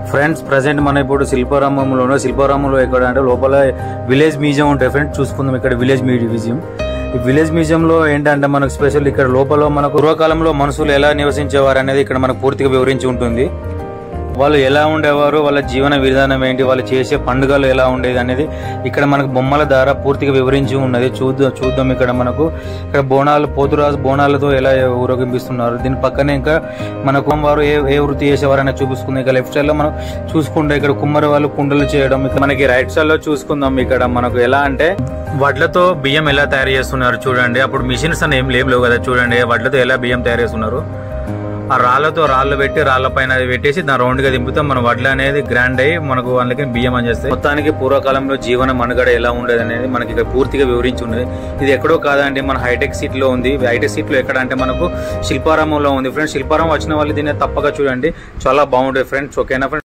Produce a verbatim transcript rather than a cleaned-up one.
Friends present మన ఇప్పుడు శిల్పారామంలో శిల్పారామంలో ఎక్కడ అంటే లోపల విలేజ్ మ్యూజియం ఉంటాయి ఫ్రెండ్స్. చూసుకుందాం ఇక్కడ విలేజ్ మ్యూజియం. ఈ విలేజ్ మ్యూజియంలో ఏంటంటే మనకు స్పెషల్ ఇక్కడ లోపల మనకు పూర్వకాలంలో మనుషులు ఎలా నివసించేవారు అనేది ఇక్కడ మనకు పూర్తిగా వివరించి ఉంటుంది. వాళ్ళు ఎలా ఉండేవారు, వాళ్ళ జీవన విధానం ఏంటి, వాళ్ళు చేసే పండుగలు ఎలా ఉండేది అనేది ఇక్కడ మనకు బొమ్మల ద్వారా పూర్తిగా వివరించి ఉన్నది. చూద్దాం చూద్దాం ఇక్కడ మనకు ఇక్కడ బోనాలు పోతురాజు బోనాలతో ఎలా ఊరేగింపిస్తున్నారు. దీని పక్కనే ఇంకా మనకు వారు ఏ ఏ వృత్తి చేసేవారు అనేది చూపిస్తుంది. ఇక లెఫ్ట్ సైడ్ లో మనం చూసుకుంటే ఇక్కడ కుమ్మరి వాళ్ళు కుండలు చేయడం. ఇక్కడ మనకి రైట్ సైడ్ లో చూసుకుందాం ఇక్కడ మనకు ఎలా అంటే వడ్లతో బియ్యం ఎలా తయారు చేస్తున్నారు చూడండి. అప్పుడు మిషన్స్ అని ఏం లేవు కదా చూడండి, వడ్లతో ఎలా బియ్యం తయారు చేస్తున్నారు. ఆ రాళ్లతో రాళ్ళు పెట్టి రాళ్ల పైన పెట్టేసి దాని రౌండ్ గా దింపుతాం. మన వడ్లు అనేది గ్రాండ్ అయ్యి మనకు వాళ్ళకి బియ్యం అని చేస్తాయి. మొత్తానికి పూర్వకాలంలో జీవన మనుగడ ఎలా ఉండేది అనేది మనకి ఇక్కడ పూర్తిగా వివరించి ఉన్నది. ఇది ఎక్కడో కాదండి, మన హైటెక్ సిటీ లో ఉంది. హైటెక్ సిటీ లో ఎక్కడ అంటే మనకు శిల్పారామంలో ఉంది ఫ్రెండ్స్. శిల్పారామం వచ్చిన వాళ్ళు దీన్ని తప్పగా చూడండి, చాలా బాగుంటుంది ఫ్రెండ్స్. ఓకేనా ఫ్రెండ్స్.